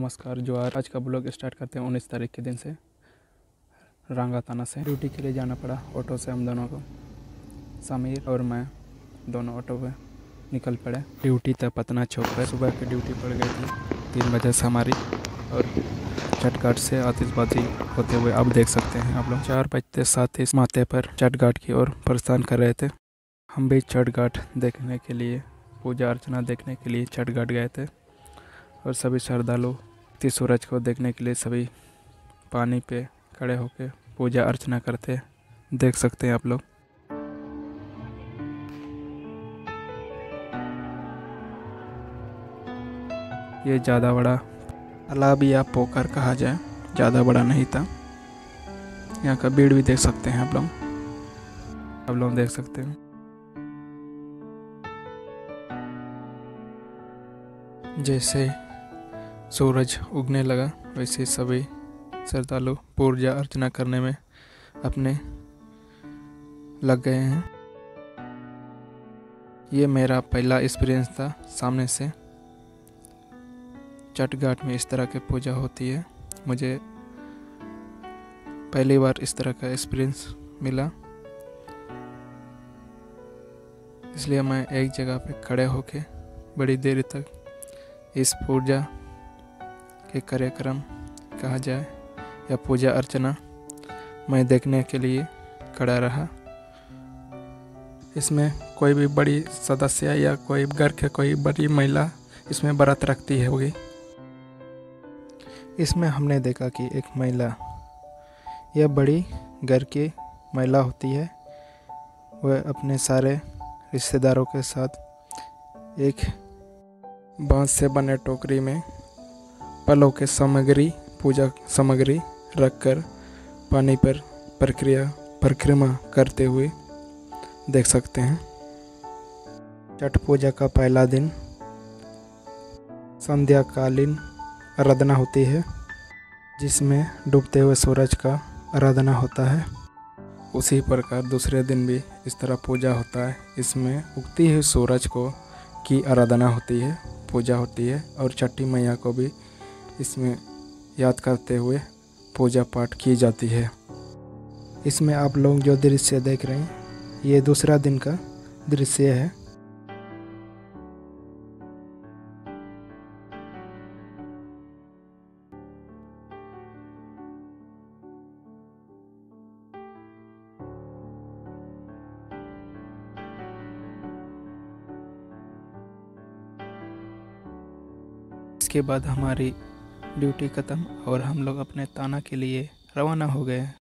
नमस्कार। जो आज का ब्लॉग स्टार्ट करते हैं 19 तारीख के दिन से रंगा ताना से। ड्यूटी के लिए जाना पड़ा ऑटो से हम दोनों को। समीर और मैं दोनों ऑटो पे निकल पड़े ड्यूटी तक पतना चौक पर। सुबह की ड्यूटी पड़ गई थी 3 बजे से हमारी, और चटघाट से आतिशबाजी होते हुए अब देख सकते हैं आप लोग 4 बजते 37 माथे पर चटघाट की ओर प्रस्थान कर रहे थे। हम भी चटघाट देखने के लिए, पूजा अर्चना देखने के लिए चटघाट गए थे, और सभी श्रद्धालु सूरज को देखने के लिए सभी पानी पे खड़े होकर पूजा अर्चना करते देख सकते हैं आप लोग। ये ज़्यादा बड़ा तालाब या पोखर कहा जाए, ज़्यादा बड़ा नहीं था। यहाँ का भीड़ भी देख सकते हैं आप लोग देख सकते हैं। जैसे सूरज उगने लगा वैसे सभी श्रद्धालु पूजा अर्चना करने में अपने लग गए हैं। ये मेरा पहला एक्सपीरियंस था सामने से। चटघाट में इस तरह की पूजा होती है, मुझे पहली बार इस तरह का एक्सपीरियंस मिला, इसलिए मैं एक जगह पे खड़े होके बड़ी देर तक इस पूजा के कार्यक्रम कहा जाए या पूजा अर्चना मैं देखने के लिए खड़ा रहा। इसमें कोई भी बड़ी सदस्य या कोई घर के कोई बड़ी महिला इसमें व्रत रखती है होगी। इसमें हमने देखा कि एक महिला, यह बड़ी घर की महिला होती है, वह अपने सारे रिश्तेदारों के साथ एक बांस से बने टोकरी में फलों के सामग्री, पूजा सामग्री रखकर पानी पर परिक्रमा करते हुए देख सकते हैं। छठ पूजा का पहला दिन संध्याकालीन आराधना होती है, जिसमें डूबते हुए सूरज का आराधना होता है। उसी प्रकार दूसरे दिन भी इस तरह पूजा होता है। इसमें उगती हुई सूरज की आराधना होती है, पूजा होती है, और छठी मैया को भी इसमें याद करते हुए पूजा पाठ की जाती है। इसमें आप लोग जो दृश्य देख रहे हैं, ये दूसरा दिन का दृश्य है। इसके बाद हमारी ड्यूटी ख़त्म और हम लोग अपने ताना के लिए रवाना हो गए।